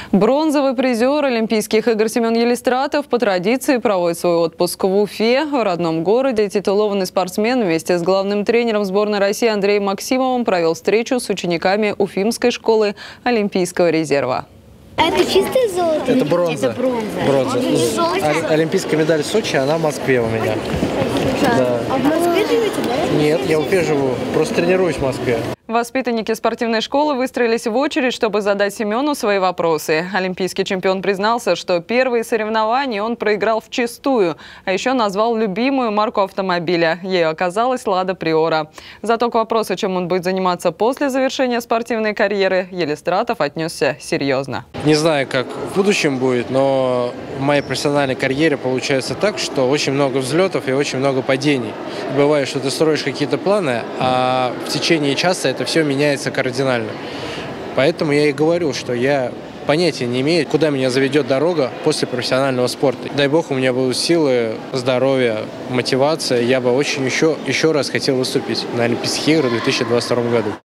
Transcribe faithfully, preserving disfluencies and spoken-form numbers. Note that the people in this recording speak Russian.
Бронзовый призер Олимпийских игр Семен Елистратов по традиции проводит свой отпуск в Уфе, в родном городе. Титулованный спортсмен вместе с главным тренером сборной России Андреем Максимовым провел встречу с учениками Уфимской школы Олимпийского резерва. Это чистое золото? Это бронза. Это бронза. бронза. О- Олимпийская медаль в Сочи, она в Москве у меня. Да. А в Москве живете, да? Нет, я в Уфе живу, просто тренируюсь в Москве. Воспитанники спортивной школы выстроились в очередь, чтобы задать Семену свои вопросы. Олимпийский чемпион признался, что первые соревнования он проиграл вчистую, а еще назвал любимую марку автомобиля. Ею оказалась «Лада Приора». Зато к вопросу, чем он будет заниматься после завершения спортивной карьеры, Елистратов отнесся серьезно. Не знаю, как в будущем будет, но в моей профессиональной карьере получается так, что очень много взлетов и очень много падений. Бывает, что ты строишь какие-то планы, а в течение часа это все меняется кардинально. Поэтому я и говорю, что я понятия не имею, куда меня заведет дорога после профессионального спорта. Дай бог, у меня будут силы, здоровье, мотивация. Я бы очень еще, еще раз хотел выступить на Олимпийских играх в две тысячи двадцать втором году.